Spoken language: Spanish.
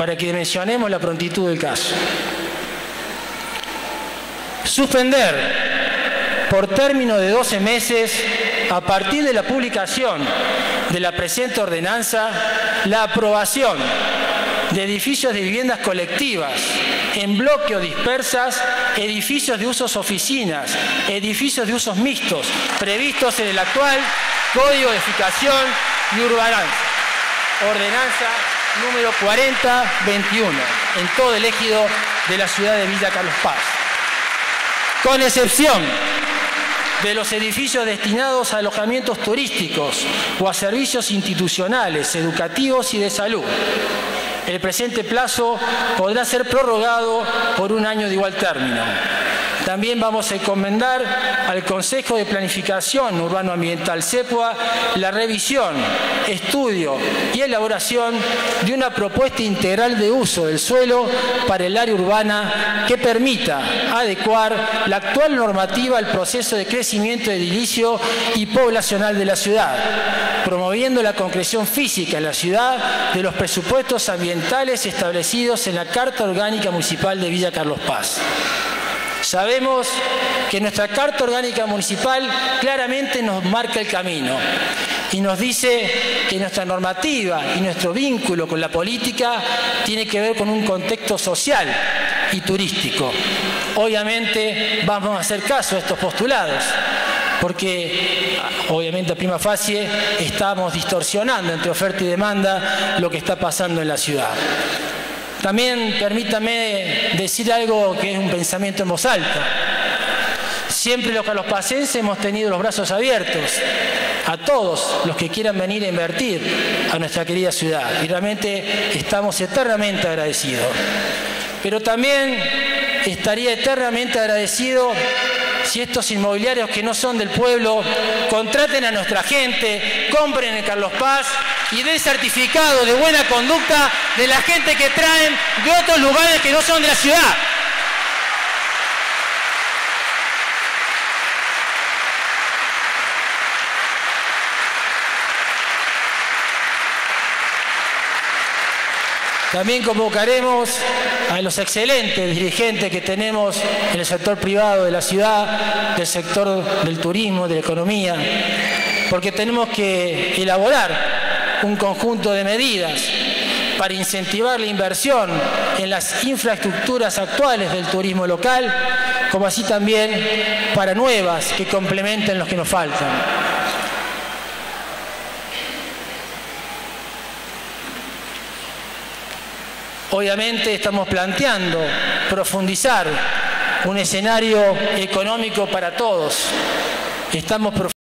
para que dimensionemos la prontitud del caso. Suspender por término de 12 meses, a partir de la publicación de la presente ordenanza, la aprobación de edificios de viviendas colectivas, en bloque o dispersas, edificios de usos oficinas, edificios de usos mixtos, previstos en el actual Código de Edificación y Urbananza, ordenanza número 4021, en todo el ejido de la ciudad de Villa Carlos Paz, con excepción de los edificios destinados a alojamientos turísticos o a servicios institucionales, educativos y de salud. El presente plazo podrá ser prorrogado por un año de igual término. También vamos a encomendar al Consejo de Planificación Urbano-Ambiental CEPUA la revisión, estudio y elaboración de una propuesta integral de uso del suelo para el área urbana que permita adecuar la actual normativa al proceso de crecimiento edilicio y poblacional de la ciudad, promoviendo la concreción física en la ciudad de los presupuestos ambientales establecidos en la Carta Orgánica Municipal de Villa Carlos Paz. Sabemos que nuestra Carta Orgánica Municipal claramente nos marca el camino y nos dice que nuestra normativa y nuestro vínculo con la política tiene que ver con un contexto social y turístico. Obviamente vamos a hacer caso a estos postulados, porque obviamente a prima facie estamos distorsionando entre oferta y demanda lo que está pasando en la ciudad. También permítame decir algo que es un pensamiento en voz alta. Siempre los carlospacenses hemos tenido los brazos abiertos a todos los que quieran venir a invertir a nuestra querida ciudad y realmente estamos eternamente agradecidos. Pero también estaría eternamente agradecido si estos inmobiliarios que no son del pueblo contraten a nuestra gente, compren en Carlos Paz y den certificado de buena conducta de la gente que traen de otros lugares que no son de la ciudad. También convocaremos a los excelentes dirigentes que tenemos en el sector privado de la ciudad, del sector del turismo, de la economía, porque tenemos que elaborar un conjunto de medidas para incentivar la inversión en las infraestructuras actuales del turismo local, como así también para nuevas que complementen los que nos faltan. Obviamente estamos planteando profundizar un escenario económico para todos. Estamos